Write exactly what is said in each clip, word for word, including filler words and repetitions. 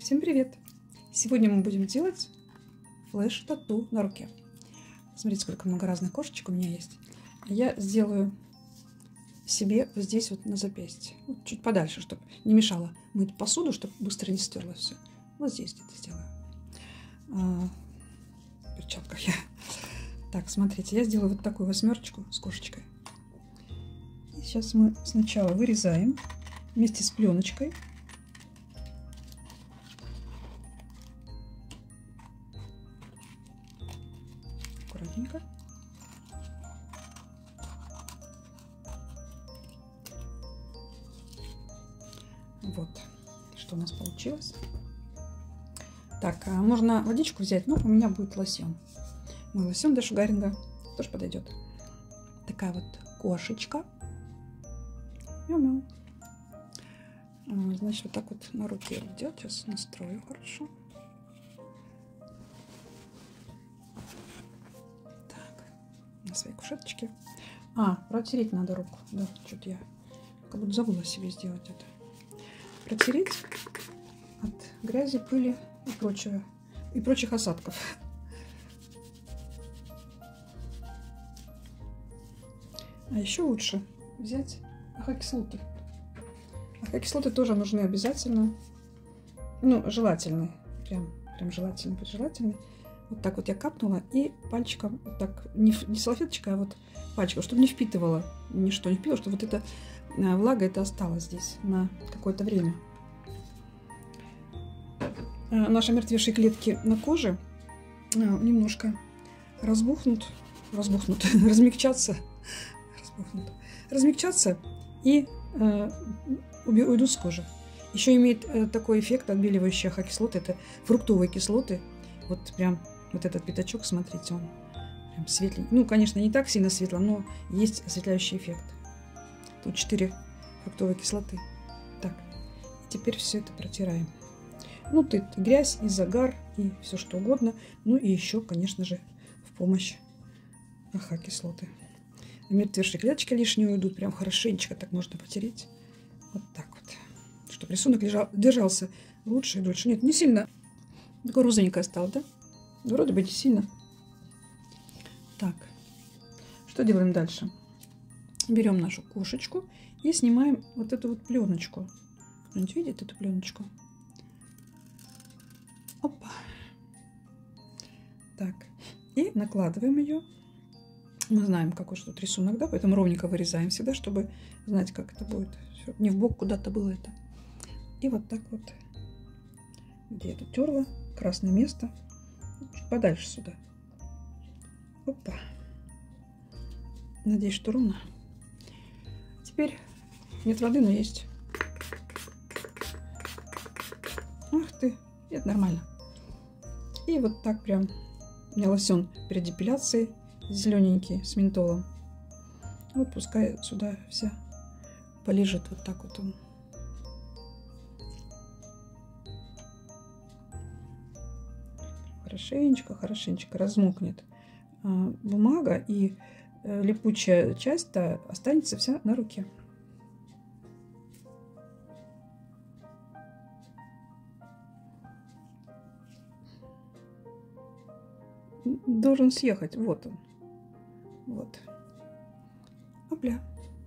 Всем привет! Сегодня мы будем делать флеш-тату на руке. Смотрите, сколько много разных кошечек у меня есть. Я сделаю себе вот здесь вот на запястье. Вот чуть подальше, чтобы не мешало мыть посуду, чтобы быстро не стерлось все. Вот здесь где-то сделаю. А, в перчатках я. Так, смотрите, я сделаю вот такую восьмерочку с кошечкой. И сейчас мы сначала вырезаем вместе с пленочкой. Аккуратненько. Вот, что у нас получилось. Так, можно водичку взять, но у меня будет лосьон. Мой лосьон для шугаринга тоже подойдет. Такая вот кошечка. Мяу-мяу. Значит, вот так вот на руке делать. Сейчас настрою хорошо. Так, на своей кушеточке. А, протереть надо руку. Да, что-то я как будто забыла себе сделать это. Протереть от грязи, пыли и прочего, и прочих осадков. А еще лучше взять ахокислоты. Ахокислоты тоже нужны обязательно. Ну, желательно. Прям, прям желательно, желательно. Вот так вот я капнула и пальчиком, вот так, не, не салфеточкой, а вот пальчиком, чтобы не впитывала, ничто не впитывала, чтобы вот эта влага это осталась здесь на какое-то время. Наши мертвейшие клетки на коже немножко разбухнут, разбухнут, размягчатся, разбухнут, размягчатся и э, уйдут с кожи. Еще имеет э, такой эффект отбеливающий ахокислоты, это фруктовые кислоты. Вот прям вот этот пятачок, смотрите, он прям светленький. Ну, конечно, не так сильно светло, но есть осветляющий эффект. Тут четыре фруктовые кислоты. Так, теперь все это протираем. Ну, тут грязь и загар, и все что угодно. Ну, и еще, конечно же, в помощь ахокислоты. Мертвейшие клеточки лишние уйдут. Прям хорошенечко так можно потереть. Вот так вот. Чтобы рисунок лежал, держался лучше и дольше. Нет, не сильно. Такое розовенькое стало, да? Вроде бы не сильно. Так, что делаем дальше? Берем нашу кошечку и снимаем вот эту вот пленочку. Кто-нибудь видит эту пленочку? Опа. Так, и накладываем ее. Мы знаем, какой же тут рисунок, да, поэтому ровненько вырезаем всегда, чтобы знать, как это будет. Все, не в бок куда-то было это. И вот так вот, где я тут терла, красное место, чуть подальше сюда. Опа. Надеюсь, что ровно. Теперь нет воды, но есть. Ах ты, это нормально. И вот так прям, у меня лосьон перед депиляцией, зелененький, с ментолом. Вот пускай сюда вся полежит, вот так вот он. Хорошенечко, хорошенечко размокнет бумага, и липучая часть-то останется вся на руке. Должен съехать. Вот он. Вот. Опля.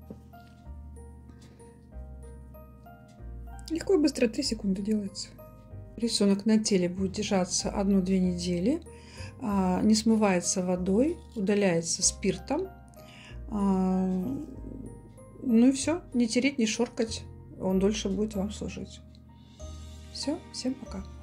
Легко и быстро, три секунды делается. Рисунок на теле будет держаться одну-две недели. А, не смывается водой, удаляется спиртом. А, ну и все. Не тереть, не шоркать. Он дольше будет вам служить. Все. Всем пока.